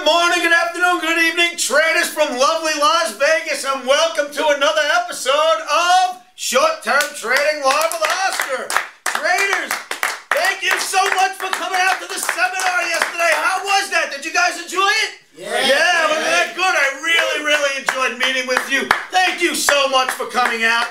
Good morning, good afternoon, good evening, traders from lovely Las Vegas, and welcome to another episode of Short-Term Trading Live with Oscar. Traders, thank you so much for coming out to the seminar yesterday. How was that? Did you guys enjoy it? Yeah, wasn't that good? I really enjoyed meeting with you. Thank you so much for coming out.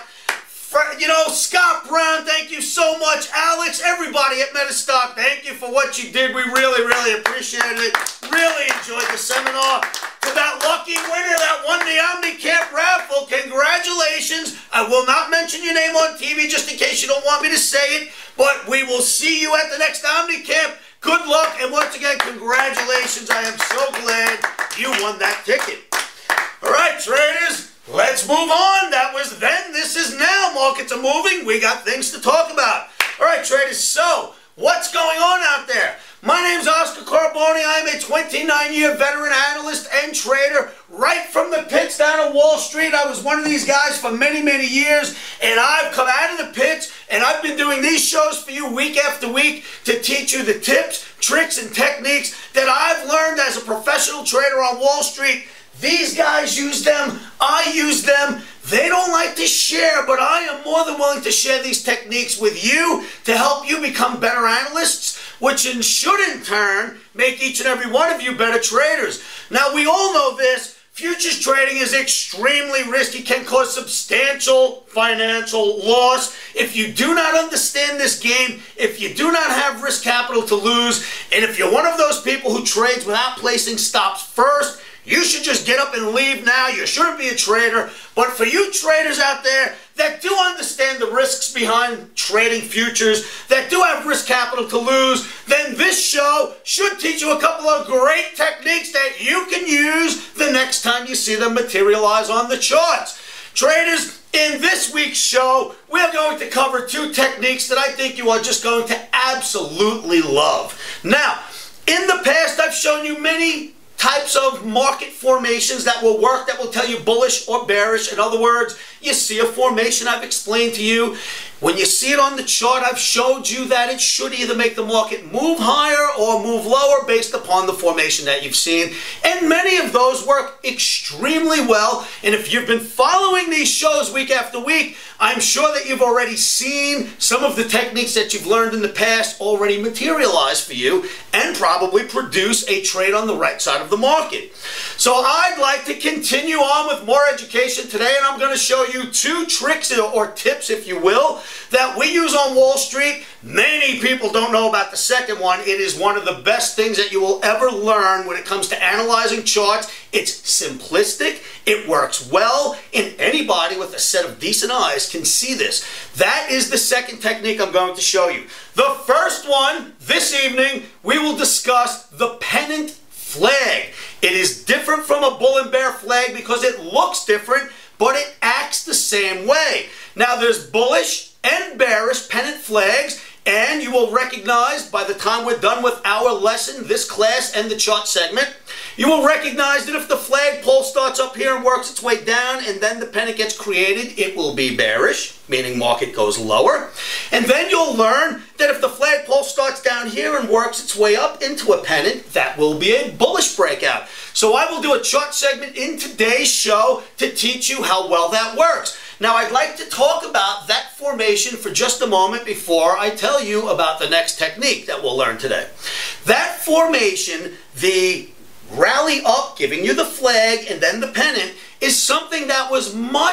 You know, Scott Brown, thank you so much. Alex, everybody at Metastock, thank you for what you did. We really appreciated it. Really enjoyed the seminar. To that lucky winner that won the OmniCamp raffle, congratulations. I will not mention your name on TV just in case you don't want me to say it, but we will see you at the next OmniCamp. Good luck, and once again, congratulations. I am so glad you won that ticket. All right, traders. Let's move on. That was then, this is now. Markets are moving. We got things to talk about. All right, traders, so what's going on out there? My name's Oscar Carboni. I'm a 29-year veteran analyst and trader right from the pits down on Wall Street. I was one of these guys for many years, and I've come out of the pits, and I've been doing these shows for you week after week to teach you the tips, tricks, and techniques that I've learned as a professional trader on Wall Street. These guys use them, I use them. They don't like to share, but I am more than willing to share these techniques with you to help you become better analysts, which should in turn make each and every one of you better traders. Now, we all know this. Futures trading is extremely risky, can cause substantial financial loss. If you do not understand this game, if you do not have risk capital to lose, and if you're one of those people who trades without placing stops first, you should just get up and leave now. You shouldn't be a trader. But for you traders out there that do understand the risks behind trading futures, that do have risk capital to lose, then this show should teach you a couple of great techniques that you can use the next time you see them materialize on the charts. Traders, in this week's show, we're going to cover two techniques that I think you are just going to absolutely love. Now, in the past, I've shown you many types of market formations that will work, that will tell you bullish or bearish. In other words, you see a formation I've explained to you. When you see it on the chart, I've showed you that it should either make the market move higher or move lower based upon the formation that you've seen. And many of those work extremely well. And if you've been following these shows week after week, I'm sure that you've already seen some of the techniques that you've learned in the past already materialize for you and probably produce a trade on the right side of the market. So I'd like to continue on with more education today, and I'm going to show you two tricks or tips, if you will, that we use on Wall Street. Many people don't know about the second one. It is one of the best things that you will ever learn when it comes to analyzing charts. It's simplistic, it works well, and anybody with a set of decent eyes can see this. That is the second technique I'm going to show you. The first one, this evening, we will discuss the pennant flag. It is different from a bull and bear flag because it looks different, but it acts the same way. Now, there's bullish and bearish pennant flags, and you will recognize by the time we're done with our lesson, this class and the chart segment, you will recognize that if the flagpole starts up here and works its way down and then the pennant gets created, it will be bearish, meaning market goes lower. And then you'll learn that if the flagpole starts down here and works its way up into a pennant, that will be a bullish breakout. So I will do a chart segment in today's show to teach you how well that works. Now, I'd like to talk about that formation for just a moment before I tell you about the next technique that we'll learn today. That formation, the rally up, giving you the flag and then the pennant, is something that was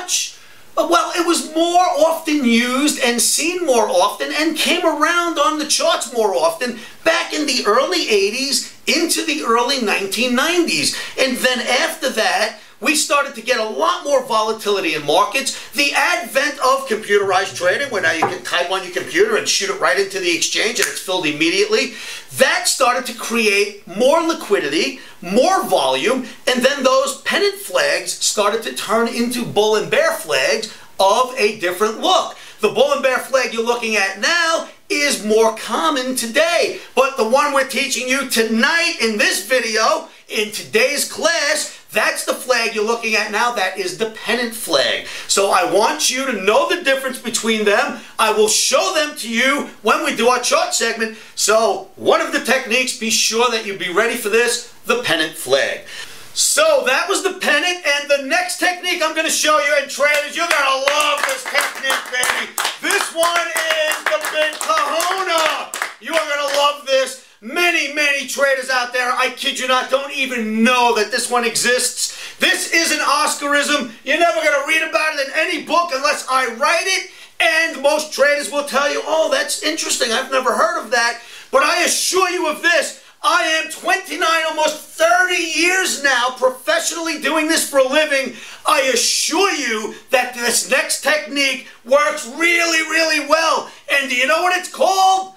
it was more often used and seen more often and came around on the charts more often back in the early 80s into the early 1990s. And then after that, we started to get a lot more volatility in markets. The advent of computerized trading, where now you can type on your computer and shoot it right into the exchange and it's filled immediately, that started to create more liquidity, more volume, and then those pennant flags started to turn into bull and bear flags of a different look. The bull and bear flag you're looking at now is more common today, but the one we're teaching you tonight in this video, in today's class, That's the flag you're looking at now. That is the pennant flag. So I want you to know the difference between them. I will show them to you when we do our chart segment. So one of the techniques, be sure that you be ready for this, the pennant flag. So that was the pennant, and the next technique I'm going to show you, and traders, you're going to love this technique, baby. This one is the big kahuna. You are going to love this. Many traders out there, I kid you not, don't even know that this one exists. This is an Oscarism. You're never going to read about it in any book unless I write it, and most traders will tell you, oh, that's interesting, I've never heard of that. But I assure you of this, I am 29, almost 30 years now professionally doing this for a living. I assure you that this next technique works really well. And do you know what it's called?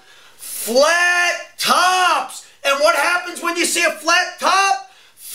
Flat tops. And what happens when you see a flat top?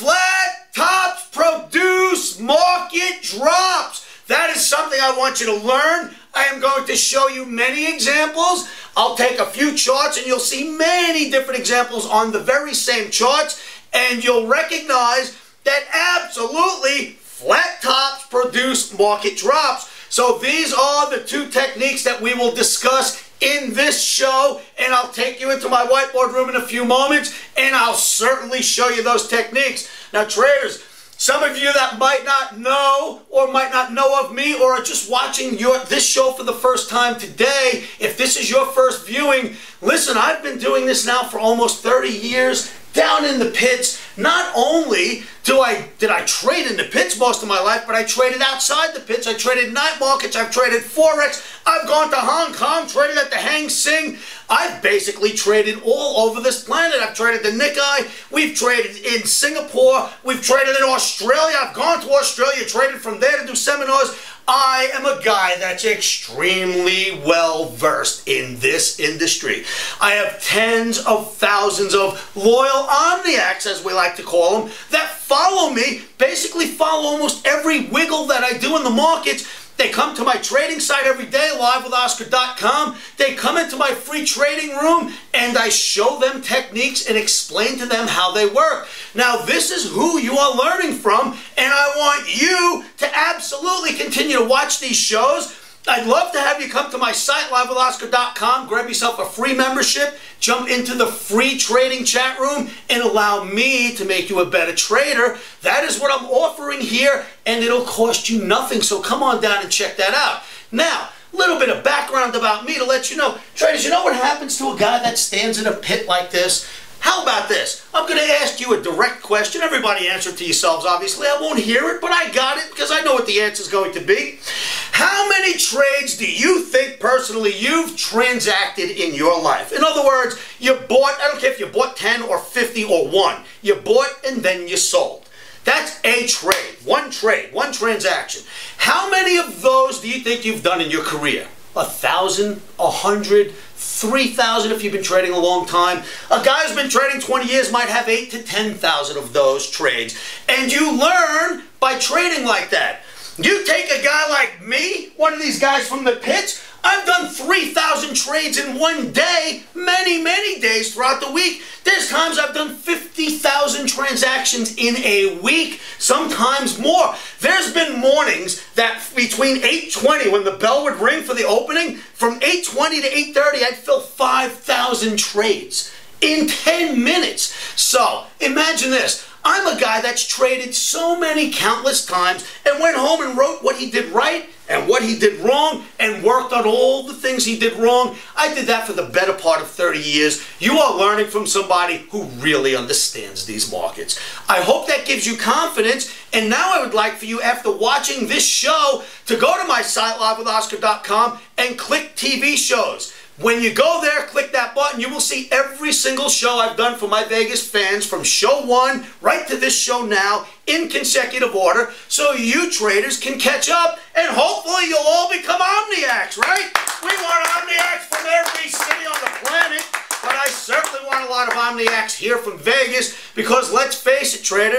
Flat tops produce market drops. That is something I want you to learn. I am going to show you many examples. I'll take a few charts and you'll see many different examples on the very same charts, and you'll recognize that absolutely flat tops produce market drops. So these are the two techniques that we will discuss in this show, and I'll take you into my whiteboard room in a few moments, and I'll certainly show you those techniques. Now traders, some of you that might not know or might not know of me or are just watching this show for the first time today, if this is your first viewing, listen, I've been doing this now for almost 30 years down in the pits. Not only did I trade in the pits most of my life, but I traded outside the pits. I traded night markets. I've traded Forex. I've gone to Hong Kong, traded at the Hang Seng. I've basically traded all over this planet. I've traded the Nikkei. We've traded in Singapore. We've traded in Australia. I've gone to Australia, traded from there to do seminars. I am a guy that's extremely well versed in this industry. I have tens of thousands of loyal Omniacs, as we like to call them, that follow me, basically follow almost every wiggle that I do in the markets. They come to my trading site every day, livewithoscar.com. They come into my free trading room and I show them techniques and explain to them how they work. Now, this is who you are learning from, and I want you to absolutely continue to watch these shows. I'd love to have you come to my site, livewithoscar.com, grab yourself a free membership, jump into the free trading chat room, and allow me to make you a better trader. That is what I'm offering here, and it'll cost you nothing, so come on down and check that out. Now, a little bit of background about me to let you know. Traders, you know what happens to a guy that stands in a pit like this? How about this? I'm going to ask you a direct question. Everybody answer it to yourselves, obviously. I won't hear it, but I got it because I know what the answer is going to be. How many trades do you think personally you've transacted in your life? In other words, you bought, I don't care if you bought 10 or 50 or 1. You bought and then you sold. That's a trade, one transaction. How many of those do you think you've done in your career? 1,000, 100, 3,000 if you've been trading a long time. A guy who's been trading 20 years might have 8,000 to 10,000 of those trades. And you learn by trading like that. You take a guy like me, one of these guys from the pits, I've done 3,000 trades in one day, many days throughout the week. There's times I've done 50,000 transactions in a week, sometimes more. There's been mornings that between 8:20, when the bell would ring for the opening, from 8:20 to 8:30, I'd fill 5,000 trades in 10 minutes. So imagine this. I'm a guy that's traded so many countless times and went home and wrote what he did right and what he did wrong and worked on all the things he did wrong. I did that for the better part of 30 years. You are learning from somebody who really understands these markets. I hope that gives you confidence. And now I would like for you, after watching this show, to go to my site, livewithoscar.com, and click TV shows. When you go there, click that button, you will see every single show I've done for my Vegas fans, from show 1 right to this show now, in consecutive order, so you traders can catch up, and hopefully you'll all become Omniacs, right? We want Omniacs from every city on the planet, but I certainly want a lot of Omniacs here from Vegas, because let's face it, traders,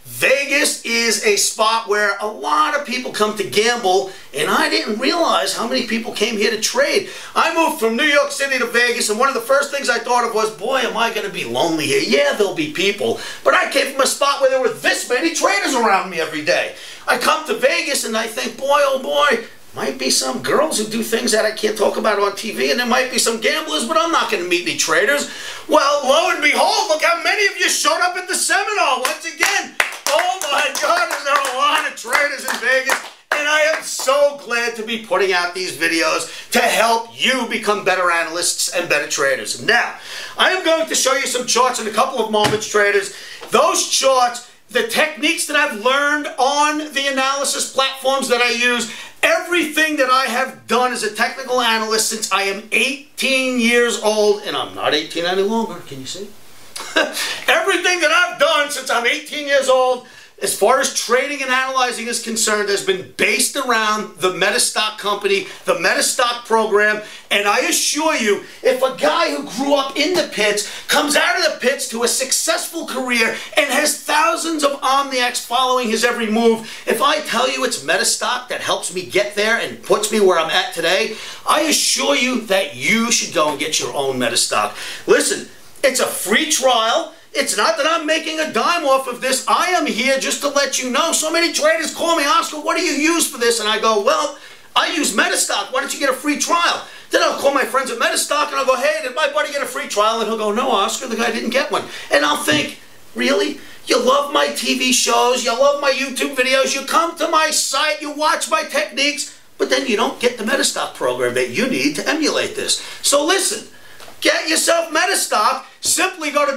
Vegas is a spot where a lot of people come to gamble, and I didn't realize how many people came here to trade. I moved from New York City to Vegas, and one of the first things I thought of was, boy, am I going to be lonely here. Yeah, there'll be people, but I came from a spot where there were this many traders around me every day. I come to Vegas, and I think, boy, oh boy, might be some girls who do things that I can't talk about on TV, and there might be some gamblers, but I'm not going to meet any traders. Well, lo and behold, look how many of you showed up at the seminar once again. Oh my God, is there a lot of traders in Vegas? And I am so glad to be putting out these videos to help you become better analysts and better traders. Now, I am going to show you some charts in a couple of moments, traders. Those charts, the techniques that I've learned on the analysis platforms that I use, everything that I have done as a technical analyst since I am 18 years old, and I'm not 18 any longer, can you see? Everything that I've done since I'm 18 years old, as far as trading and analyzing is concerned, has been based around the Metastock company, the Metastock program, and I assure you, if a guy who grew up in the pits comes out of the pits to a successful career and has thousands of Omniacs following his every move, if I tell you it's Metastock that helps me get there and puts me where I'm at today, I assure you that you should go and get your own Metastock. Listen, it's a free trial. It's not that I'm making a dime off of this. I am here just to let you know. So many traders call me, Oscar, what do you use for this? And I go, well, I use Metastock. Why don't you get a free trial? Then I'll call my friends at Metastock and I'll go, hey, did my buddy get a free trial? And he'll go, no, Oscar, the guy didn't get one. And I'll think, really? You love my TV shows, you love my YouTube videos, you come to my site, you watch my techniques, but then you don't get the Metastock program that you need to emulate this. So listen, get yourself Metastock. Simply go to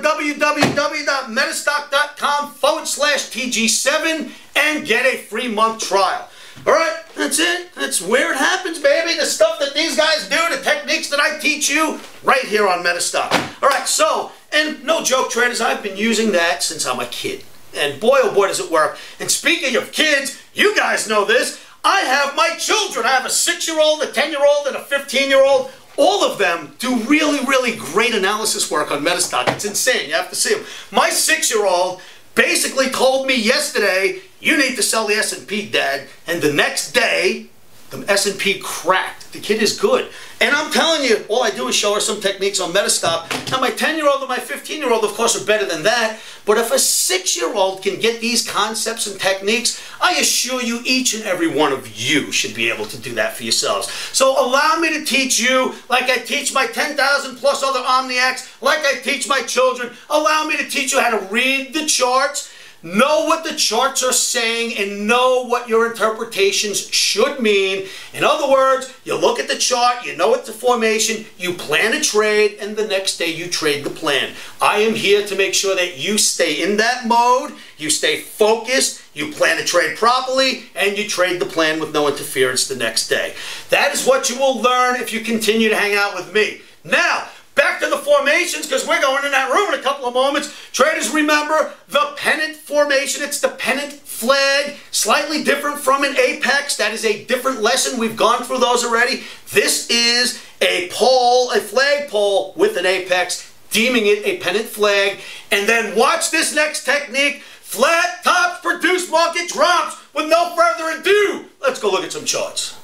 www.metastock.com/TG7 and get a free month trial. All right, that's it. That's where it happens, baby. The stuff that these guys do, the techniques that I teach you, right here on Metastock. All right, so, and no joke, traders, I've been using that since I'm a kid. And boy, oh boy, does it work. And speaking of kids, you guys know this. I have my children. I have a 6-year-old, a 10-year-old, and a 15-year-old. All of them do really, really great analysis work on Metastock. It's insane. You have to see them. My 6-year-old basically told me yesterday, you need to sell the S&P, Dad. And the next day, the S&P cracked. The kid is good. And I'm telling you, all I do is show her some techniques on Metastock. Now, my 10-year-old and my 15-year-old, of course, are better than that. But if a 6-year-old can get these concepts and techniques, I assure you, each and every one of you should be able to do that for yourselves. So allow me to teach you, like I teach my 10,000 plus other Omniacs, like I teach my children. Allow me to teach you how to read the charts, know what the charts are saying, and know what your interpretations should mean. In other words, you look at the chart, you know it's a formation, you plan a trade, and the next day you trade the plan. I am here to make sure that you stay in that mode, you stay focused, you plan a trade properly, and you trade the plan with no interference the next day. That is what you will learn if you continue to hang out with me. Now, back to the formations, because we're going in that room in a couple of moments. Traders, remember the pennant formation. It's the pennant flag, slightly different from an apex. That is a different lesson. We've gone through those already. This is a pole, a flag pole with an apex, deeming it a pennant flag. And then watch this next technique. Flat tops produce market drops. With no further ado, let's go look at some charts.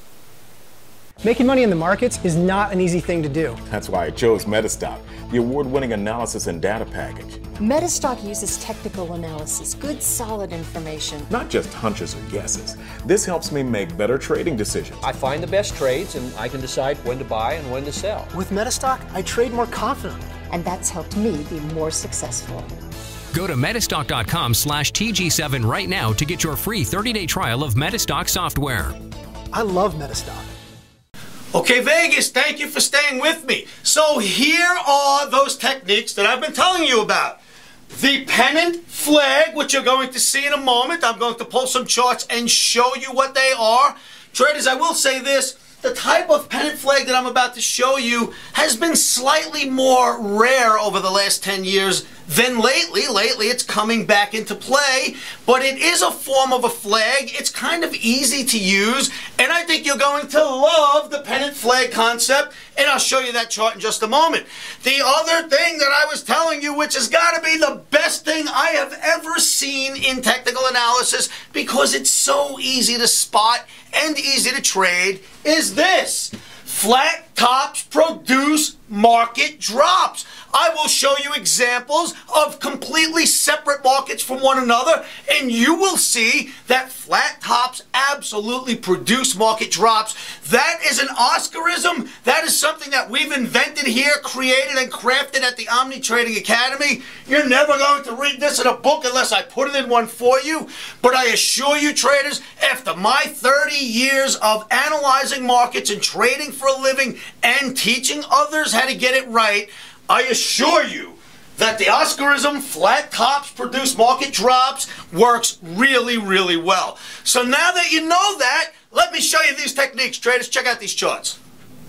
Making money in the markets is not an easy thing to do. That's why I chose Metastock, the award-winning analysis and data package. Metastock uses technical analysis, good solid information. Not just hunches or guesses. This helps me make better trading decisions. I find the best trades and I can decide when to buy and when to sell. With Metastock, I trade more confidently. And that's helped me be more successful. Go to Metastock.com/TG7 right now to get your free 30-day trial of Metastock software. I love Metastock. Okay, Vegas, thank you for staying with me. So here are those techniques that I've been telling you about. The pennant flag, which you're going to see in a moment. I'm going to pull some charts and show you what they are. Traders, I will say this. The type of pennant flag that I'm about to show you has been slightly more rare over the last 10 years then lately it's coming back into play, but it is a form of a flag. It's kind of easy to use, and I think you're going to love the pennant flag concept, and I'll show you that chart in just a moment. The other thing that I was telling you, which has got to be the best thing I have ever seen in technical analysis, because it's so easy to spot and easy to trade, is this. Flat tops produce market drops. I will show you examples of completely separate markets from one another, and you will see that flat tops absolutely produce market drops. That is an Oscarism. That is something that we've invented here, created and crafted at the Omni Trading Academy. You're never going to read this in a book unless I put it in one for you. But I assure you, traders, after my 30 years of analyzing markets and trading for a living and teaching others how to get it right, I assure you that the Oscarism, flat tops produce market drops, works really, really well. So now that you know that, let me show you these techniques, traders. Check out these charts.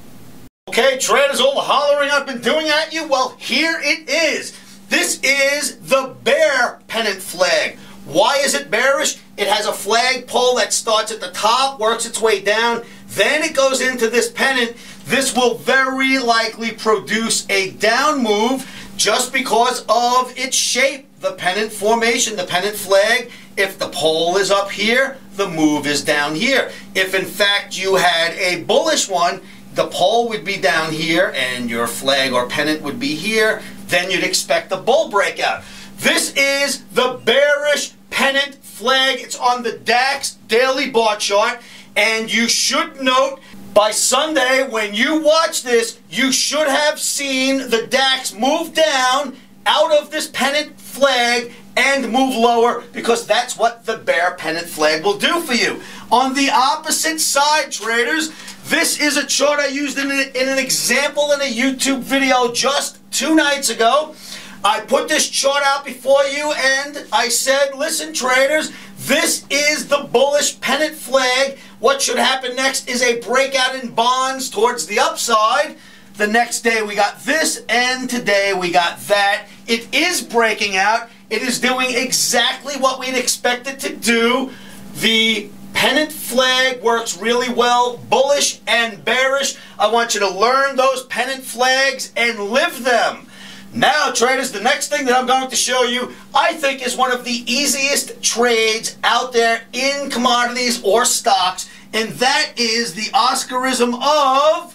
Okay, traders, all the hollering I've been doing at you, well, here it is. This is the bear pennant flag. Why is it bearish? It has a flag pole that starts at the top, works its way down, then it goes into this pennant. This will very likely produce a down move just because of its shape, the pennant formation, the pennant flag. If the pole is up here, the move is down here. If in fact you had a bullish one, the pole would be down here and your flag or pennant would be here, then you'd expect a bull breakout. This is the bearish pennant flag. It's on the DAX daily bar chart, and you should note by Sunday, when you watch this, you should have seen the DAX move down out of this pennant flag and move lower, because that's what the bear pennant flag will do for you. On the opposite side, traders, this is a chart I used in an example in a YouTube video just 2 nights ago. I put this chart out before you and I said, listen, traders, this is the bullish pennant flag. What should happen next is a breakout in bonds towards the upside. The next day we got this, and today we got that. It is breaking out. It is doing exactly what we'd expect it to do. The pennant flag works really well, bullish and bearish. I want you to learn those pennant flags and live them. Now, traders, the next thing that I'm going to show you, I think is one of the easiest trades out there in commodities or stocks, and that is the Oscarism of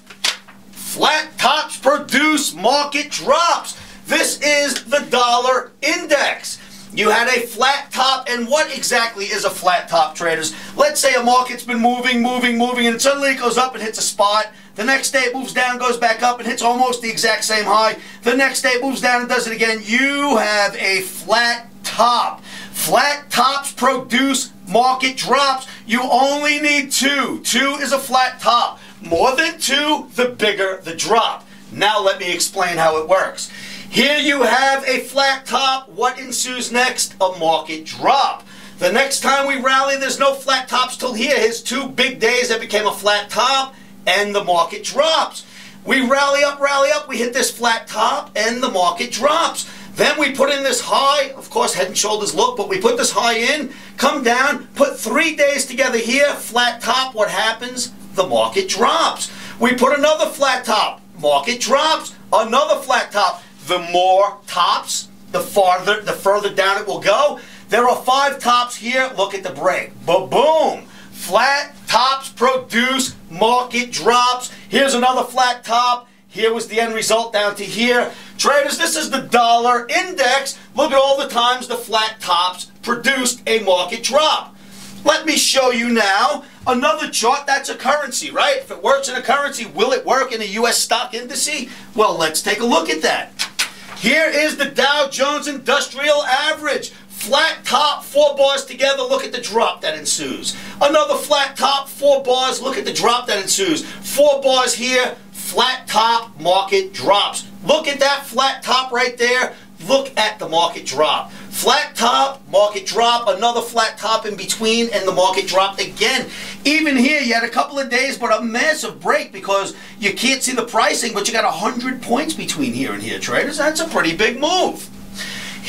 flat tops produce market drops. This is the dollar index. You had a flat top, and what exactly is a flat top, traders? Let's say a market's been moving, and suddenly it goes up and hits a spot. The next day it moves down, goes back up, and hits almost the exact same high. The next day it moves down and does it again. You have a flat top. Flat tops produce market drops. You only need 2. 2 is a flat top. More than 2, the bigger the drop. Now let me explain how it works. Here you have a flat top. What ensues next? A market drop. The next time we rally, there's no flat tops till here. Here's 2 big days that became a flat top, and the market drops. We rally up, we hit this flat top, and the market drops. Then we put in this high, of course, head and shoulders look, but we put this high in, come down, put 3 days together here, flat top. What happens? The market drops. We put another flat top, market drops. Another flat top. The more tops, the further down it will go. There are 5 tops here. Look at the break. Ba-boom. Flat tops produce market drops. Here's another flat top. Here was the end result down to here. Traders, this is the dollar index. Look at all the times the flat tops produced a market drop. Let me show you now another chart. That's a currency, right? If it works in a currency, will it work in a U.S. stock indice? Well, let's take a look at that. Here is the Dow Jones Industrial Average. Flat top, 4 bars together, look at the drop that ensues. Another flat top, 4 bars, look at the drop that ensues. 4 bars here, flat top, market drops. Look at that flat top right there. Look at the market drop. Flat top, market drop, another flat top in between, and the market dropped again. Even here, you had a couple of days, but a massive break because you can't see the pricing, but you got 100 points between here and here, traders. That's a pretty big move.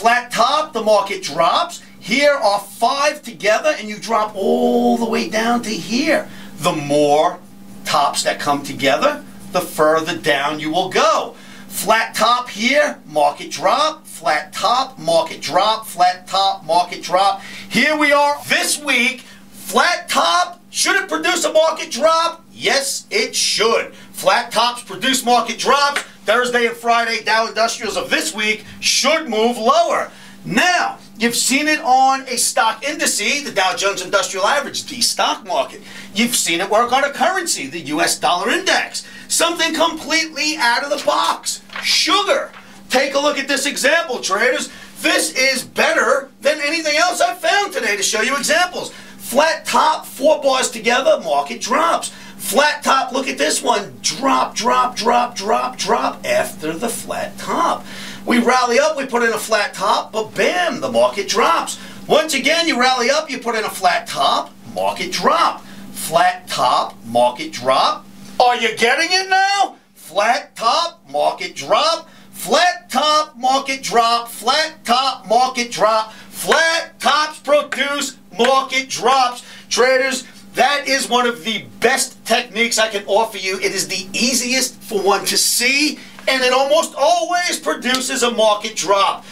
Flat top, the market drops. Here are 5 together, and you drop all the way down to here. The more tops that come together, the further down you will go. Flat top here, market drop. Flat top, market drop. Flat top, market drop. Here we are this week. Flat top, should it produce a market drop? Yes, it should. Flat tops produce market drops. Thursday and Friday Dow Industrials of this week should move lower. Now, you've seen it on a stock indice, the Dow Jones Industrial Average, the stock market. You've seen it work on a currency, the US dollar index. Something completely out of the box. Sugar. Take a look at this example, traders. This is better than anything else I've found today to show you examples. Flat top, 4 bars together, market drops. Flat top, look at this one. Drop, drop, drop, drop, drop after the flat top. We rally up, we put in a flat top, but bam, the market drops. Once again, you rally up, you put in a flat top, market drop. Flat top, market drop. Are you getting it now? Flat top, market drop. Flat top, market drop. Flat top, market drop. Flat tops produce market drops. Traders, that is one of the best techniques I can offer you. It is the easiest for one to see, and it almost always produces a market drop.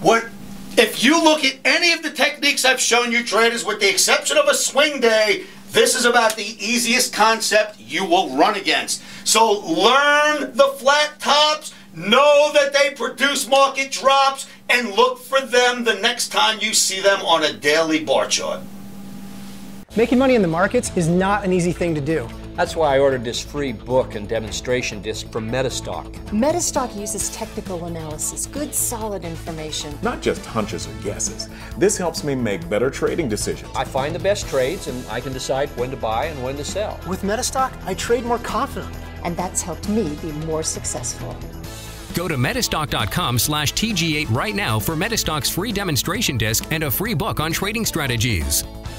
If you look at any of the techniques I've shown you, traders, with the exception of a swing day, this is about the easiest concept you will run against. So learn the flat tops, know that they produce market drops, and look for them the next time you see them on a daily bar chart. Making money in the markets is not an easy thing to do. That's why I ordered this free book and demonstration disc from Metastock. Metastock uses technical analysis, good solid information. Not just hunches or guesses. This helps me make better trading decisions. I find the best trades and I can decide when to buy and when to sell. With Metastock, I trade more confidently. And that's helped me be more successful. Go to Metastock.com/TG8 right now for Metastock's free demonstration disc and a free book on trading strategies.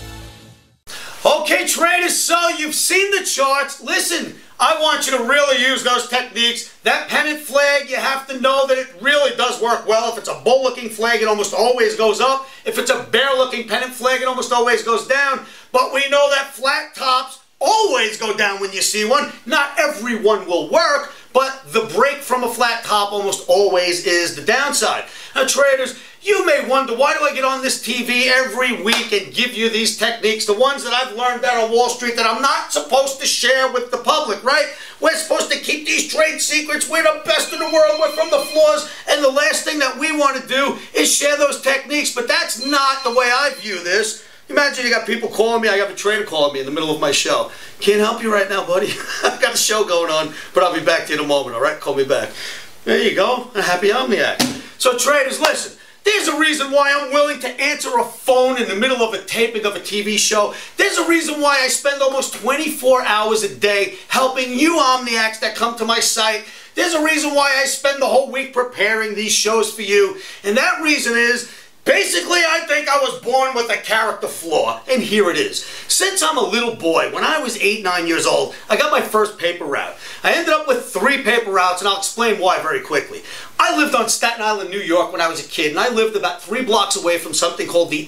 Okay, traders, so you've seen the charts. Listen, I want you to really use those techniques. That pennant flag, you have to know that it really does work well. If it's a bull-looking flag, it almost always goes up. If it's a bear-looking pennant flag, it almost always goes down. But we know that flat tops always go down when you see one. Not every one will work, but the break from a flat top almost always is the downside. Now, traders, you may wonder, why do I get on this TV every week and give you these techniques, the ones that I've learned out on Wall Street that I'm not supposed to share with the public, right? We're supposed to keep these trade secrets. We're the best in the world. We're from the floors. And the last thing that we want to do is share those techniques. But that's not the way I view this. Imagine you got people calling me. I got a trader calling me in the middle of my show. Can't help you right now, buddy. I've got a show going on, but I'll be back to you in a moment, all right? Call me back. There you go. A happy Omniac. So traders, listen. There's a reason why I'm willing to answer a phone in the middle of a taping of a TV show. There's a reason why I spend almost 24 hours a day helping you Omniacs that come to my site. There's a reason why I spend the whole week preparing these shows for you. And that reason is, basically, I think I was born with a character flaw, and here it is. Since I'm a little boy, when I was 8, 9 years old, I got my first paper route. I ended up with 3 paper routes, and I'll explain why very quickly. I lived on Staten Island, New York when I was a kid, and I lived about 3 blocks away from something called the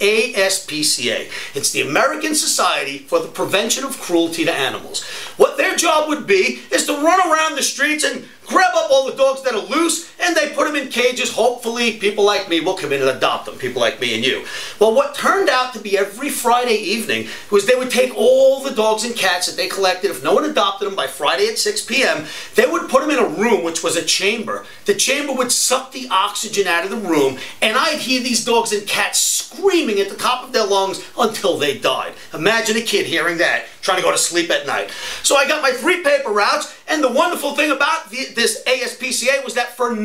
ASPCA. It's the American Society for the Prevention of Cruelty to Animals. What their job would be is to run around the streets and grab up all the dogs that are loose, and they put them in cages. Hopefully, people like me will come in and adopt them, people like me and you. Well, what turned out to be every Friday evening was they would take all the dogs and cats that they collected. If no one adopted them by Friday at 6 p.m., they would put them in a room, which was a chamber. The chamber would suck the oxygen out of the room, and I'd hear these dogs and cats screaming at the top of their lungs until they died. Imagine a kid hearing that, trying to go to sleep at night. So I got my 3 paper routes, and the wonderful thing about this ASPCA was that for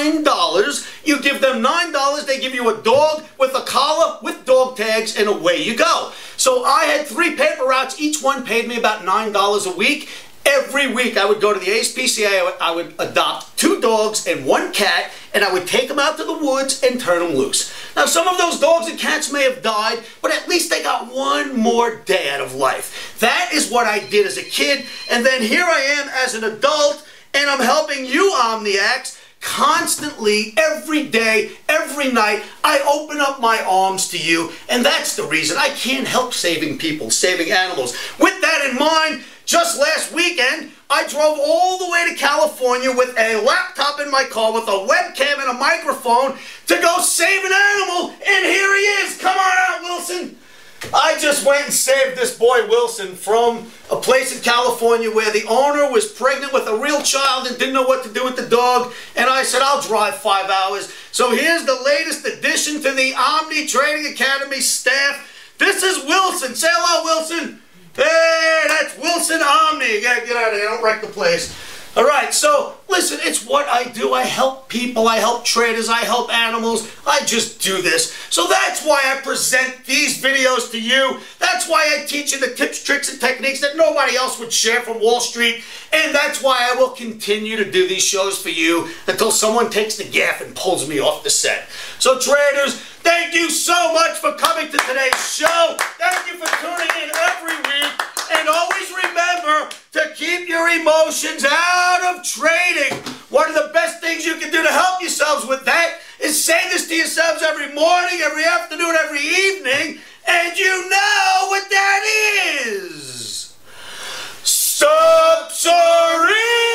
$9, you give them $9, they give you a dog with a collar, with dog tags, and away you go. So I had 3 paper routes, each one paid me about $9 a week. Every week I would go to the ASPCA, I would adopt 2 dogs and 1 cat, and I would take them out to the woods and turn them loose. Now, some of those dogs and cats may have died, but at least they got 1 more day out of life. That is what I did as a kid, and then here I am as an adult, and I'm helping you Omniacs constantly, every day, every night, I open up my arms to you, and that's the reason I can't help saving people, saving animals. With that in mind, just last weekend, I drove all the way to California with a laptop in my car with a webcam and a microphone to go save an animal, and here he is. Come on out, Wilson. I just went and saved this boy Wilson from a place in California where the owner was pregnant with a real child and didn't know what to do with the dog, and I said, I'll drive 5 hours. So here's the latest addition to the Omni Trading Academy staff. This is Wilson. Say hello, Wilson. Hey, that's Wilson Omni. Get out of here, don't wreck the place. All right, so listen, it's what I do. I help people, I help traders, I help animals. I just do this. So that's why I present these videos to you. That's why I teach you the tips, tricks, and techniques that nobody else would share from Wall Street. And that's why I will continue to do these shows for you until someone takes the gaff and pulls me off the set. So traders, thank you so much for coming to today's show. Thank you for tuning in every week. And always remember to keep your emotions out of trading. One of the best things you can do to help yourselves with that is say this to yourselves every morning, every afternoon, every evening, and you know what that is. Stop soaring!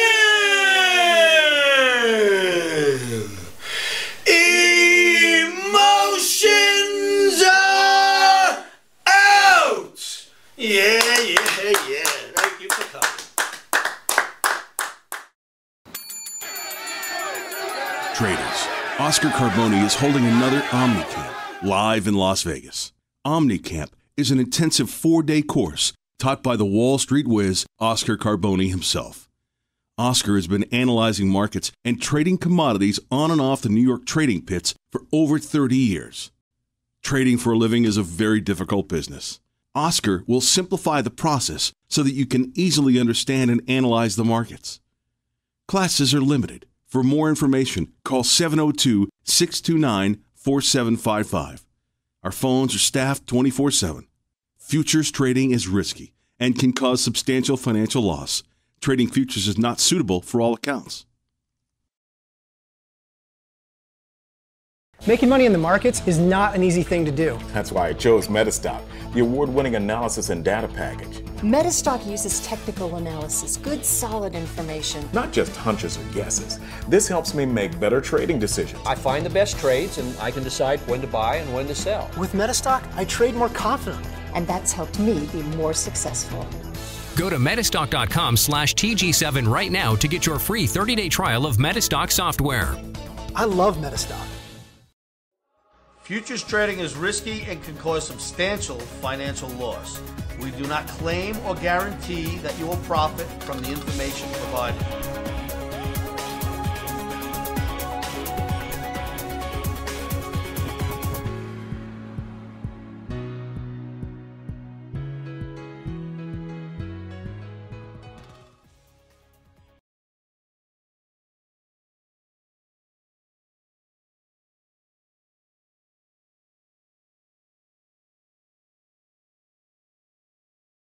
Emotions are out! Yeah. Thank you for coming. Traders, Oscar Carboni is holding another OmniCamp live in Las Vegas. OmniCamp is an intensive 4-day course taught by the Wall Street whiz Oscar Carboni himself. Oscar has been analyzing markets and trading commodities on and off the New York trading pits for over 30 years. Trading for a living is a very difficult business. Oscar will simplify the process so that you can easily understand and analyze the markets. Classes are limited. For more information, call 702-629-4755. Our phones are staffed 24/7. Futures trading is risky and can cause substantial financial loss. Trading futures is not suitable for all accounts. Making money in the markets is not an easy thing to do. That's why I chose Metastock, the award-winning analysis and data package. Metastock uses technical analysis, good solid information. Not just hunches or guesses. This helps me make better trading decisions. I find the best trades and I can decide when to buy and when to sell. With Metastock, I trade more confidently. And that's helped me be more successful. Go to Metastock.com/TG7 right now to get your free 30-day trial of Metastock software. I love Metastock. Futures trading is risky and can cause substantial financial loss. We do not claim or guarantee that you will profit from the information provided.